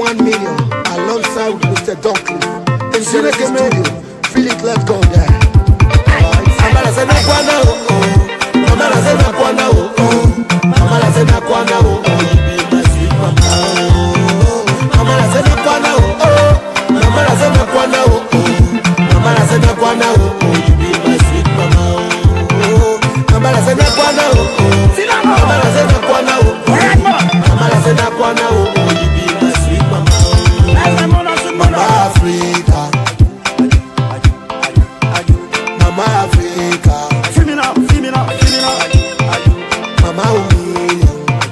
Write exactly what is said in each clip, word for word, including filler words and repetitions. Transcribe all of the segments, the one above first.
one million alongside with Mister Dunkley. In Seneca Studio, feel it, let's go there. Amara se na kwana o oh, Amara se na kwana o oh, Amara se na kwana o oh, you be my sweet mama oh. Amara se na kwana o oh, Amara se na kwana o oh, Amara se na kwana o oh, you be my sweet mama oh. Amara se na kwana o oh, Amara se na kwana o oh, Amara se na kwana o oh, you be my sweet mama oh. Mama Africa, Mama Africa, feel me now, feel me now, feel me now. Mama Umi,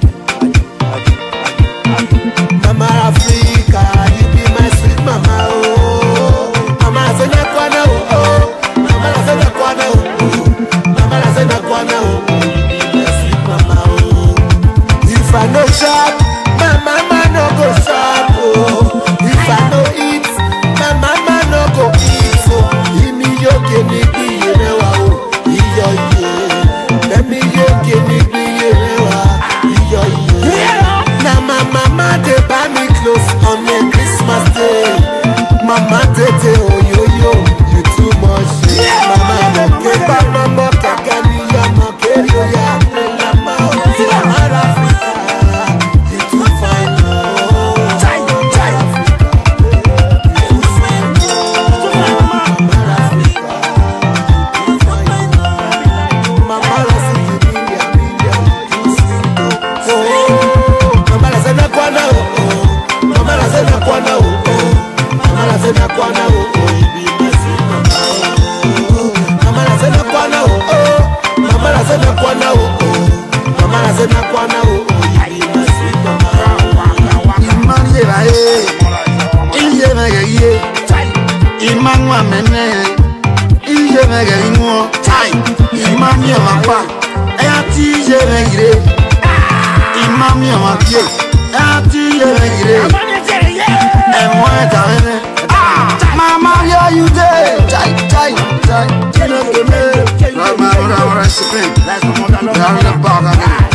Mama Africa, you be my sweet mama oh. Mama say na kwana oh, Mama say na kwana oh, Mama say na kwana oh, you be my sweet mama oh. If I no shop, my mama no go shop oh. If I no eat, my mama no go eat so. Imi yo keni biye rewa oh, iyo iye. Emi yo keni biye rewa, iyo iye. Now my mama dey buy me clothes on a Christmas day. Mama tete oh yo yo, you too much. Mama mo keba, mama kakani ya mo keri ya. Mama oh, Africa, you too fine oh. Chai, chai. You too fine oh. Mama Africa, you fine oh. Mama rasi kibiya biya, you sweet oh. Oh, mama la se na kwana oh, mama la se na kwana oh, mama la se na kwana oh, you be my sweet mama oh. Mama la se na kwana oh, mama la se na kwana oh, mama la se na kwana oh, you be my sweet mama. Imani ye ba ye, iye mege ye, imani wa mene, iye mege inwo, imani ye ma pa, eya ti iye mege re, imani ye ma pie, eya ti iye mege re, emwa eta mene, mama yo you dey, chai chai chai, chino keme, mama ora ora spin, down the bar again.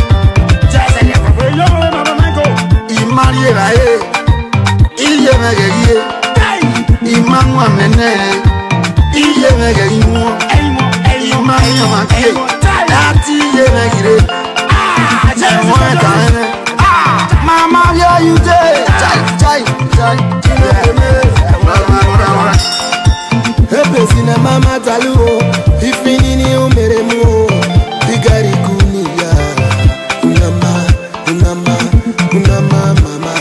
Imani ye ba ye, iye mege ye, imani wa mene, iye mege inwo, imani ye ma pie, eya ti iye mege re, emwa eta mene, mama yo you dey, chai chai chai, chino keme, mama ora ora. Epesi na mama talu oh, ifini ni umere mu oh, bigari kuniya, unama, unama, unama mama.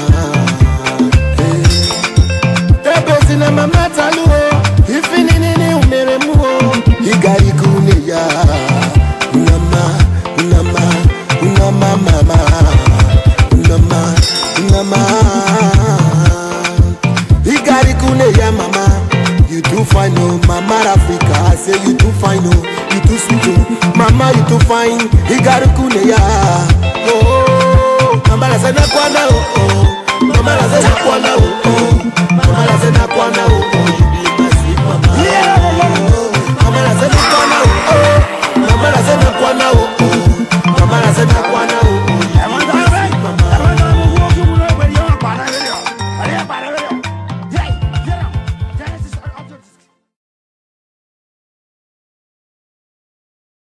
Epesi na mama talu oh, ifini ni umere mu oh, bigari kuniya, unama, unama, unama mama, unama, unama. Bigari kuniya mama. You too fine oh, Mama Africa. I say you too fine oh, you too sweet oh, Mama you too fine. Igaru kuneya. Oh, Mama la se na kwana oh, Mama la se na kwana oh, Mama la se na kwana oh.